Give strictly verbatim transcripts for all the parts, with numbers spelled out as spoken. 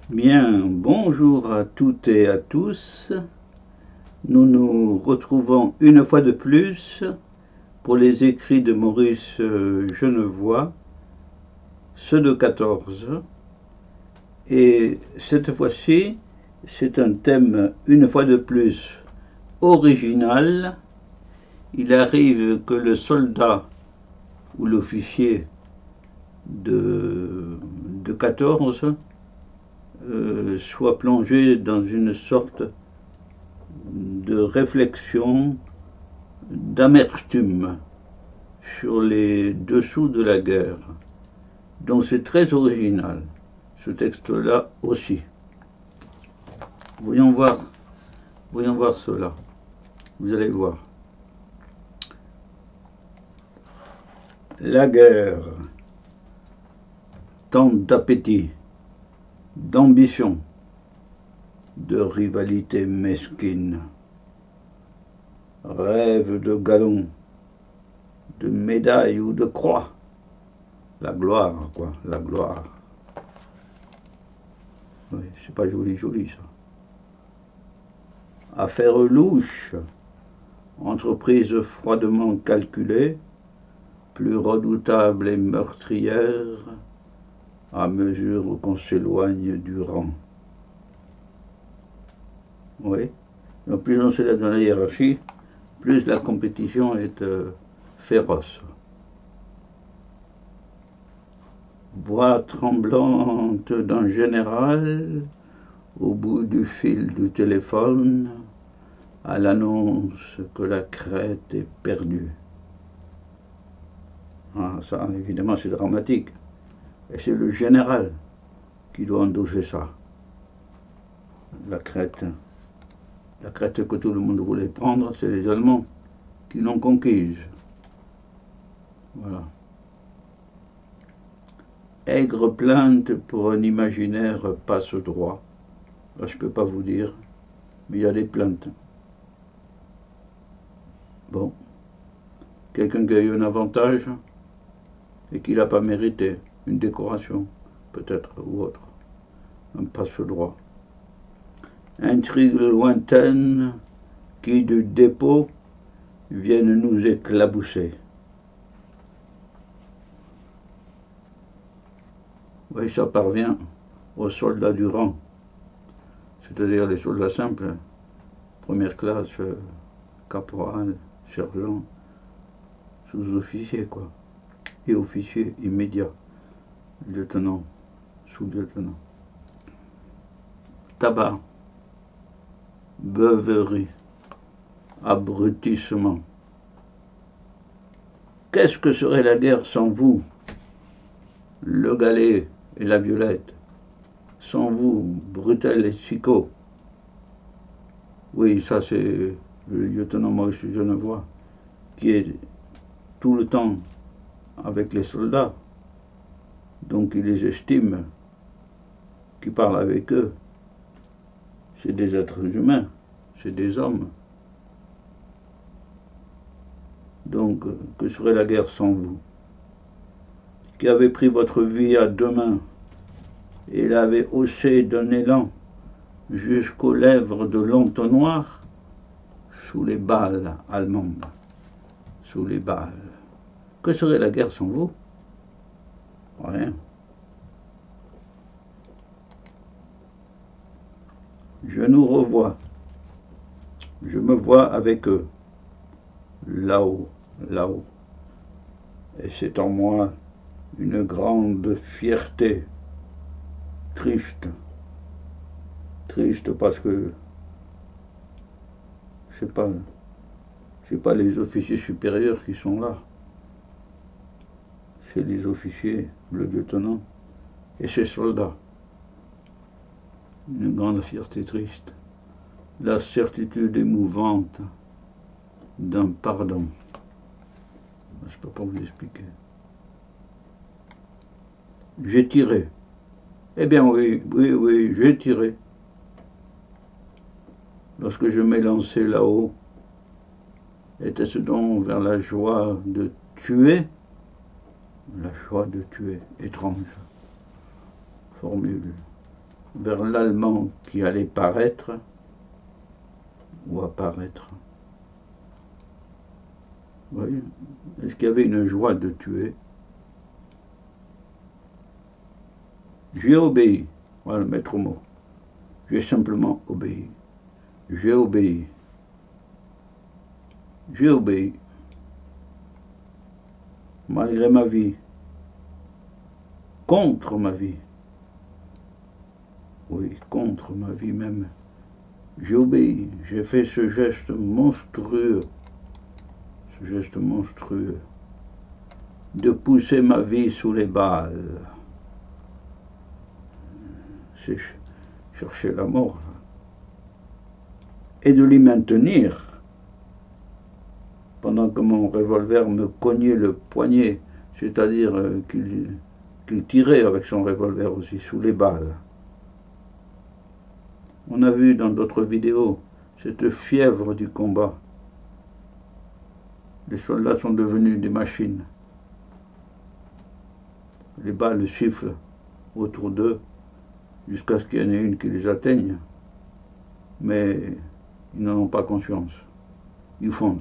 Bien, bonjour à toutes et à tous. Nous nous retrouvons une fois de plus pour les écrits de Maurice Genevoix, ceux de quatorze. Et cette fois-ci, c'est un thème une fois de plus original. Il arrive que le soldat ou l'officier de, de quatorze euh, soit plongé dans une sorte de réflexion, d'amertume sur les dessous de la guerre. Donc c'est très original, ce texte-là aussi. Voyons voir, voyons voir cela. Vous allez voir. La guerre, tant d'appétit, d'ambition, de rivalité mesquine, rêve de galon, de médaille ou de croix. La gloire, quoi, la gloire. Oui, c'est pas joli, joli, ça. Affaire louche, entreprise froidement calculée, plus redoutable et meurtrière à mesure qu'on s'éloigne du rang. Oui, donc plus on s'élève dans la hiérarchie, plus la compétition est euh, féroce. Voix tremblante d'un général au bout du fil du téléphone à l'annonce que la crête est perdue. Ah, ça, évidemment, c'est dramatique. Et c'est le général qui doit endosser ça. La crête. La crête que tout le monde voulait prendre, c'est les Allemands qui l'ont conquise. Voilà. Aigre plainte pour un imaginaire passe-droit. Là, je ne peux pas vous dire, mais il y a des plaintes. Bon. Quelqu'un qui a eu un avantage et qui l'a pas mérité. Une décoration, peut-être, ou autre. Un passe-droit. Intrigues lointaines qui, du dépôt, viennent nous éclabousser. Oui, ça parvient aux soldats du rang, c'est-à-dire les soldats simples, première classe, caporal, sergent, sous-officier, quoi, et officier immédiat, lieutenant, sous-lieutenant. Tabac, beuverie, abrutissement. Qu'est-ce que serait la guerre sans vous, le galet et la violette, sans vous, Brutel et Chicot? Oui, ça c'est le lieutenant Maurice Genevoix, qui est tout le temps avec les soldats, donc il les estime, qui parle avec eux. C'est des êtres humains, c'est des hommes. Donc, que serait la guerre sans vous, qui avez pris votre vie à deux mains et l'avez haussée d'un élan jusqu'aux lèvres de l'entonnoir sous les balles allemandes, sous les balles. Que serait la guerre sans vous? Rien. Je nous revois. Je me vois avec eux, là-haut, là-haut. Et c'est en moi une grande fierté, triste. Triste parce que c'est pas, c'est pas les officiers supérieurs qui sont là. C'est les officiers, le lieutenant et ses soldats. Une grande fierté triste. La certitude émouvante d'un pardon. Je ne peux pas vous expliquer. J'ai tiré. Eh bien oui, oui, oui, j'ai tiré. Lorsque je m'ai lancé là-haut, était-ce donc vers la joie de tuer? La joie de tuer, étrange formule. vers l'Allemand qui allait paraître ou apparaître. Vous voyez, est-ce qu'il y avait une joie de tuer? J'ai obéi. Voilà le maître mot. J'ai simplement obéi. J'ai obéi. J'ai obéi. Malgré ma vie. Contre ma vie. Oui, contre ma vie même. J'ai obéi. J'ai fait ce geste monstrueux. Ce geste monstrueux. De pousser ma vie sous les balles. C'est chercher la mort. Et de l'y maintenir. Pendant que mon revolver me cognait le poignet. C'est-à-dire qu'il qu'il tirait avec son revolver aussi sous les balles. On a vu dans d'autres vidéos cette fièvre du combat. Les soldats sont devenus des machines. Les balles sifflent autour d'eux jusqu'à ce qu'il y en ait une qui les atteigne. Mais ils n'en ont pas conscience. Ils foncent.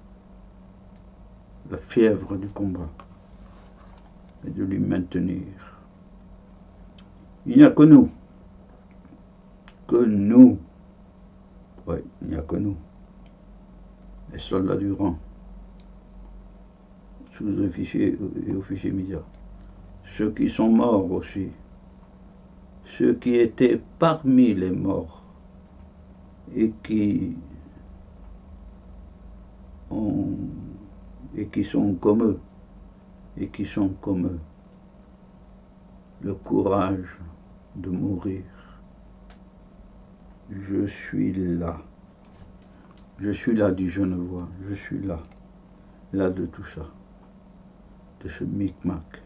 La fièvre du combat. Et de lui maintenir. Il n'y a que nous. Que nous. Oui, il n'y a que nous. Les soldats du rang. Sous-officiers et officiers médias. Ceux qui sont morts aussi. Ceux qui étaient parmi les morts. Et qui ont, et qui sont comme eux. Et qui sont comme eux. Le courage de mourir. Je suis là. Je suis là, dit Genevois. Je suis là. Là de tout ça. De ce micmac.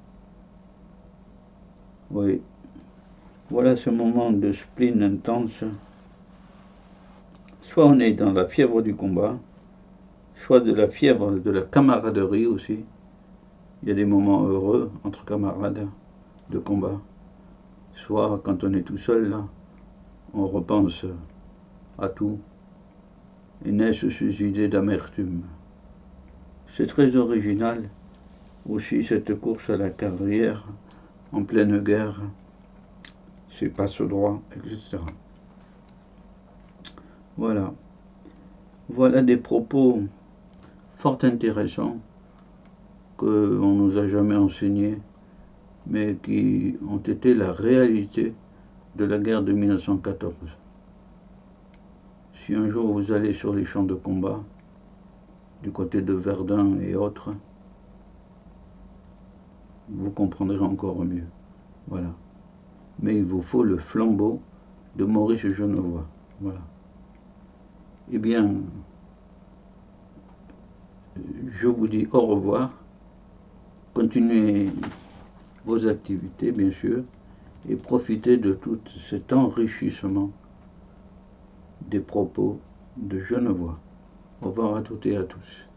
Oui. Voilà ce moment de spleen intense. Soit on est dans la fièvre du combat, soit de la fièvre de la camaraderie aussi. Il y a des moments heureux entre camarades de combat. Soit quand on est tout seul là, on repense à tout et naissent ces idées d'amertume. C'est très original aussi cette course à la carrière en pleine guerre, ces passe-droits, et cetera. Voilà. Voilà des propos fort intéressants qu'on ne nous a jamais enseignés, mais qui ont été la réalité de la guerre de mille neuf cent quatorze. Si un jour vous allez sur les champs de combat, du côté de Verdun et autres, vous comprendrez encore mieux. Voilà. Mais il vous faut le flambeau de Maurice Genevois. Voilà. Eh bien, je vous dis au revoir. Continuez vos activités, bien sûr, et profitez de tout cet enrichissement des propos de Genevois. Au revoir à toutes et à tous.